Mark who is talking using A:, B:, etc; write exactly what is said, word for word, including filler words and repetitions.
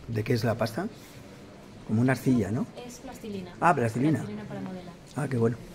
A: ¿De qué es la pasta? Como una arcilla, ¿no?
B: Es plastilina.
A: Ah, plastilina.
B: Plastilina para modelar.
A: Ah, qué bueno.